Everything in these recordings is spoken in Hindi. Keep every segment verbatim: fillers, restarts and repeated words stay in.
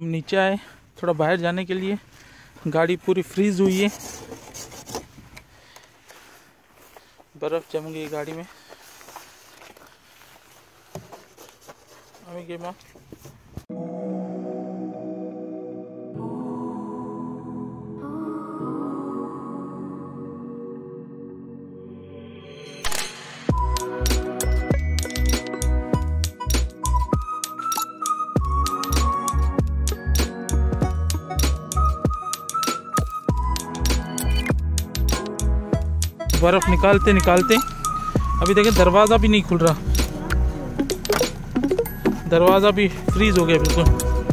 नीचे आए थोड़ा बाहर जाने के लिए। गाड़ी पूरी फ्रीज हुई है, बर्फ जम गई गाड़ी में। अभी के माँ बर्फ निकालते निकालते अभी देखें दरवाज़ा भी नहीं खुल रहा, दरवाज़ा भी फ्रीज हो गया, बिल्कुल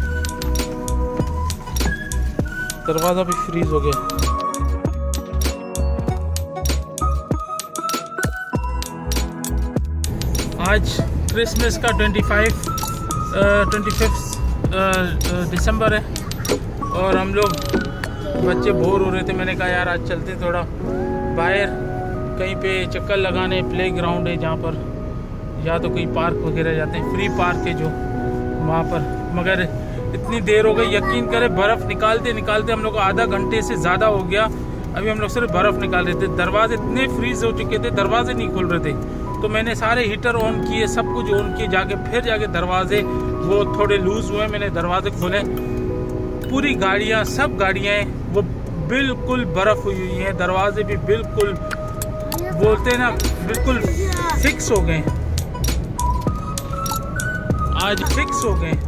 दरवाज़ा भी फ्रीज हो गया। आज क्रिसमस का ट्वेंटी फाइव ट्वेंटी फिफ्थ दिसंबर है और हम लोग बच्चे बोर हो रहे थे। मैंने कहा यार आज चलते थोड़ा बाहर कहीं पे चक्कर लगाने। प्ले ग्राउंड है जहाँ पर, या तो कहीं पार्क वगैरह जाते हैं, फ्री पार्क है जो वहाँ पर। मगर इतनी देर हो गई, यकीन करें बर्फ़ निकालते निकालते हम लोग को आधा घंटे से ज़्यादा हो गया। अभी हम लोग सिर्फ बर्फ़ निकाल रहे थे, दरवाजे इतने फ्रीज हो चुके थे, दरवाजे नहीं खुल रहे थे। तो मैंने सारे हीटर ऑन किए, सब कुछ ऑन किए, जाके फिर जाके दरवाजे वो थोड़े लूज़ हुए, मैंने दरवाजे खोले। पूरी गाड़ियाँ, सब गाड़ियाँ वो बिल्कुल बर्फ़ हुई हुई हैं, दरवाजे भी बिल्कुल बोलते हैं ना बिल्कुल फिक्स हो गए, आज फिक्स हो गए।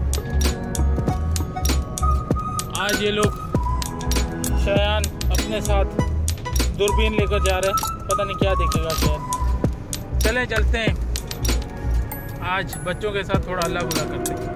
आज ये लोग शयान अपने साथ दूरबीन लेकर जा रहे हैं, पता नहीं क्या देखेगा शयान। चले चलते हैं, आज बच्चों के साथ थोड़ा हल्ला गुल्ला करते हैं।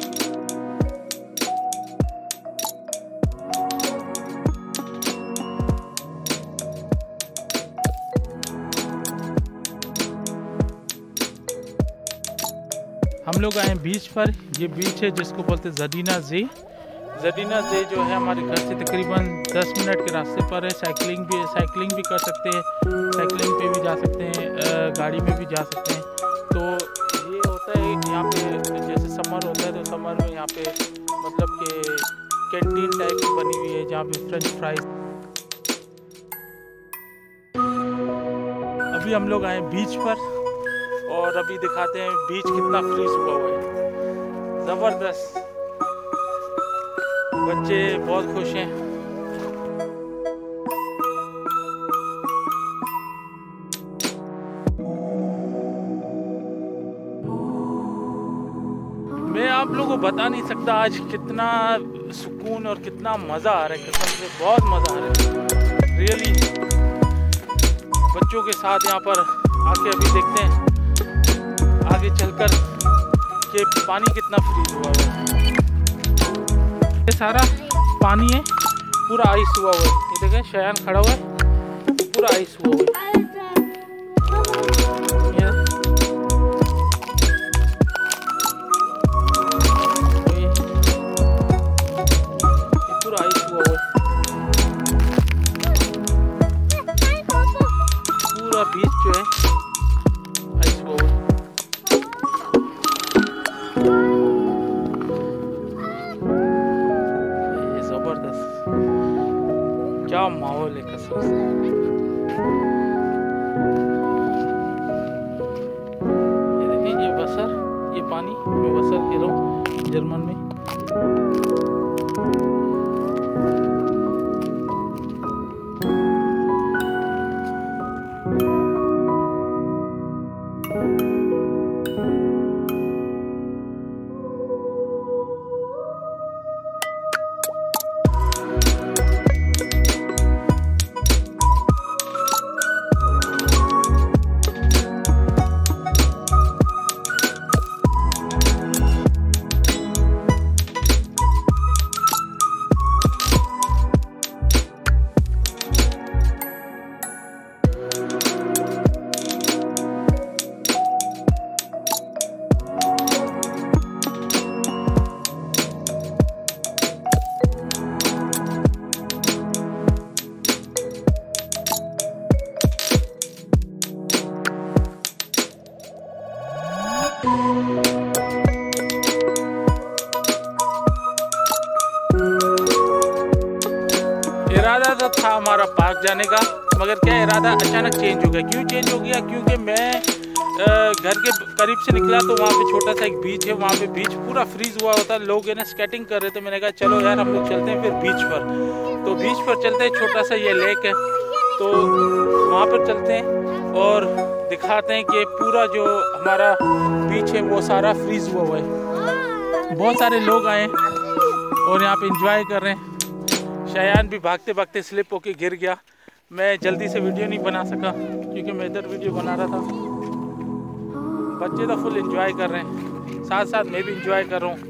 हम लोग आए बीच पर। ये बीच है जिसको बोलते हैं ज़दीना जे। ज़दीना जे जो है हमारे घर से तकरीबन दस मिनट के रास्ते पर है। साइकिलिंग भी साइकिलिंग भी कर सकते हैं, साइकिलिंग पे भी जा सकते हैं, गाड़ी में भी जा सकते हैं। तो ये होता है यहाँ पे जैसे समर होता है तो समर में यहाँ पे मतलब कि कैंटीन टाइप की बनी हुई है जहाँ पे फ्रेंच फ्राइज। अभी हम लोग आए बीच पर और अभी दिखाते हैं बीच कितना फ्रीज हुआ हुआ है, ज़बरदस्त। बच्चे बहुत खुश हैं। मैं आप लोगों को बता नहीं सकता आज कितना सुकून और कितना मज़ा आ रहा है, कसम से बहुत मज़ा आ रहा है रियली। बच्चों के साथ यहाँ पर आके अभी देखते हैं आगे चलकर कि पानी कितना फ्रीज हुआ हुआ है। ये सारा पानी है, पूरा आइस हुआ हुआ है। ये देखें शयान खड़ा हुआ है, पूरा आइस हुआ हुआ है। ये, ये, ये पूरा आइस हुआ हुआ है। पूरा बीच जो है आइस हुआ हुआ है। क्या माहौल है कसम से। ये देखिए ये बसर, ये पानी मैं बसर कह रहा हूँ जर्मन में। इरादा था हमारा पार्क जाने का, मगर क्या इरादा अचानक चेंज हो गया। क्यों चेंज हो गया? क्योंकि मैं घर के करीब से निकला तो वहाँ पे छोटा सा एक बीच है, वहाँ पे बीच पूरा फ्रीज हुआ होता है, लोग है ना स्केटिंग कर रहे थे। मैंने कहा चलो यार हम लोग चलते हैं फिर बीच पर। तो बीच पर चलते हैं, छोटा सा ये लेक है, तो वहाँ पर चलते हैं और दिखाते हैं कि पूरा जो हमारा बीच है वो सारा फ्रीज हुआ हुआ है। बहुत सारे लोग आए और यहाँ पे एंजॉय कर रहे हैं। शायान भी भागते भागते स्लिप होके गिर गया। मैं जल्दी से वीडियो नहीं बना सका क्योंकि मैं इधर वीडियो बना रहा था। बच्चे तो फुल एंजॉय कर रहे हैं, साथ साथ मैं भी एंजॉय कर रहा हूँ।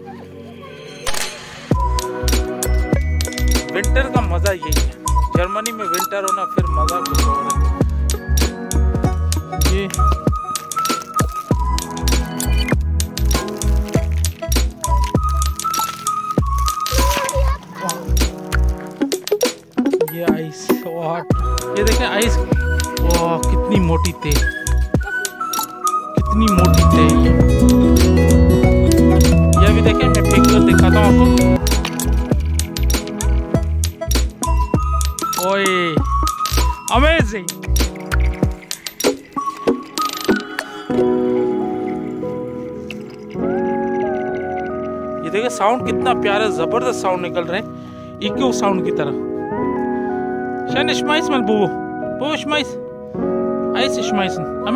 विंटर का मज़ा यही है, जर्मनी में विंटर होना फिर मज़ा कुछ और है। ये ये आइस, ये देखें आइस, वाह कितनी मोटी थी, कितनी मोटी थी ये। ये भी देखें, मैं फेंक कर दिखाता हूँ आपको। ओए अमेजिंग। ये देखिए साउंड कितना प्यारा, जबरदस्त साउंड निकल रहे हैं, इको साउंड की तरह। Schön schmeiß mal, Bobo. Bobo, schmeiß. Eis schmeißen. Ami.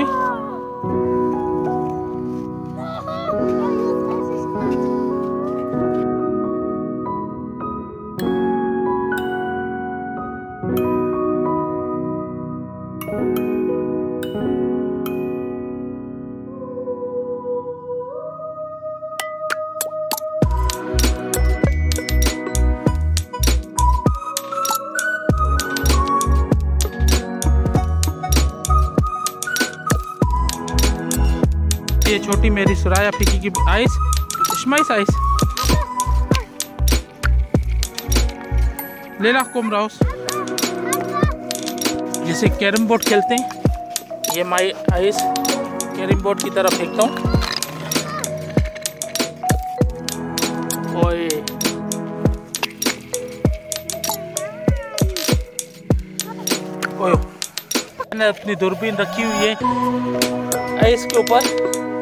ये छोटी मेरी सुराया पिकी की आइस, schmeiß आइस, ले ला कोम राउस। जैसे कैरम बोर्ड खेलते हैं, ये माई आइस कैरम बोर्ड की तरफ फेंकता हूँ। ओए ओए, मैंने अपनी दूरबीन रखी हुई है आइस के ऊपर।